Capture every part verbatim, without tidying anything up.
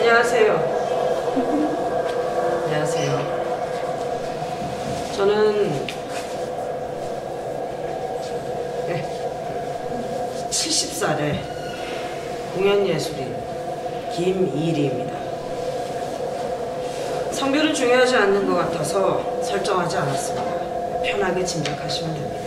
안녕하세요. 안녕하세요. 저는 네, 칠십 살의 공연예술인 김이리입니다. 성별은 중요하지 않는 것 같아서 설정하지 않았습니다. 편하게 짐작하시면 됩니다.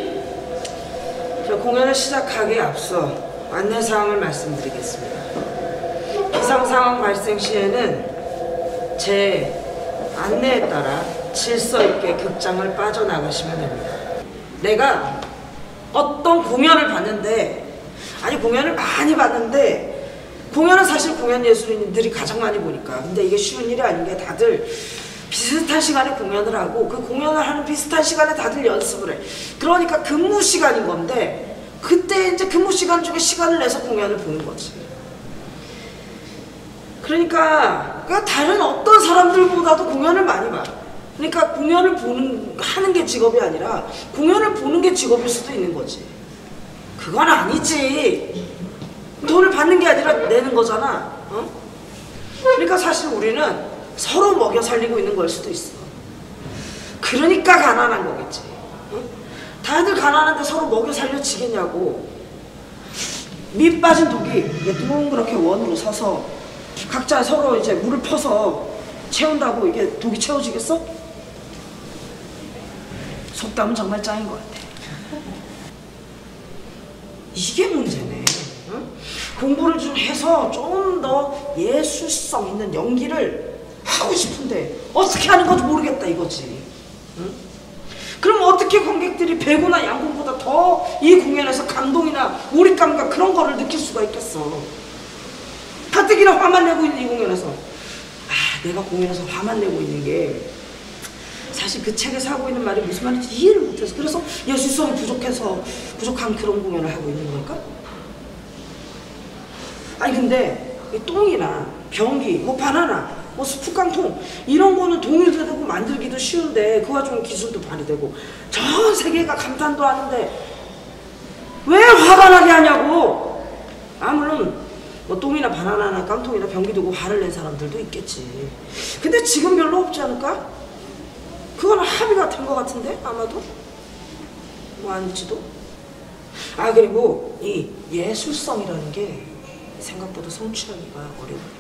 저 공연을 시작하기에 앞서 안내사항을 말씀드리겠습니다. 비상상황 발생 시에는 제 안내에 따라 질서 있게 극장을 빠져나가시면 됩니다. 내가 어떤 공연을 봤는데, 아니 공연을 많이 봤는데, 공연은 사실 공연 예술인들이 가장 많이 보니까, 근데 이게 쉬운 일이 아닌 게 다들 비슷한 시간에 공연을 하고 그 공연을 하는 비슷한 시간에 다들 연습을 해. 그러니까 근무 시간인 건데 그때 이제 근무 시간 중에 시간을 내서 공연을 보는 거지. 그러니까, 그러니까 다른 어떤 사람들보다도 공연을 많이 봐. 그러니까 공연을 보는 하는 게 직업이 아니라 공연을 보는 게 직업일 수도 있는 거지. 그건 아니지. 돈을 받는 게 아니라 내는 거잖아. 어? 그러니까 사실 우리는 서로 먹여 살리고 있는 걸 수도 있어. 그러니까 가난한 거겠지. 어? 다들 가난한데 서로 먹여 살려지겠냐고. 밑 빠진 독이 동그랗게 원으로 서서 각자 서로 이제 물을 퍼서 채운다고 이게 독이 채워지겠어? 속담은 정말 짱인 것 같아. 이게 문제네. 응? 공부를 좀 해서 좀 더 예술성 있는 연기를 하고 싶은데 어떻게 하는 건지 모르겠다 이거지. 응? 그럼 어떻게 관객들이 배구나 양궁보다 더 이 공연에서 감동이나 몰입감과 그런 거를 느낄 수가 있겠어. 가뜩이나 화만 내고 있는 이 공연에서, 아, 내가 공연에서 화만 내고 있는 게 사실 그 책에서 하고 있는 말이 무슨 말인지 이해를 못해서, 그래서 예술성이 부족해서 부족한 그런 공연을 하고 있는 걸까? 아니 근데 이 똥이나 변기, 뭐 바나나, 뭐 스프깡통 이런 거는 동일도 되고 만들기도 쉬운데 그 와중에 기술도 발휘되고 전 세계가 감탄도 하는데 왜 화가 나게 하냐고. 아 물론 뭐 똥이나 바나나나 깡통이나 변기 두고 화를 낸 사람들도 있겠지. 근데 지금 별로 없지 않을까? 그거는 합의가 된 것 같은데 아마도? 뭐 아닐지도? 아 그리고 이 예술성이라는 게 생각보다 성취하기가 어려워.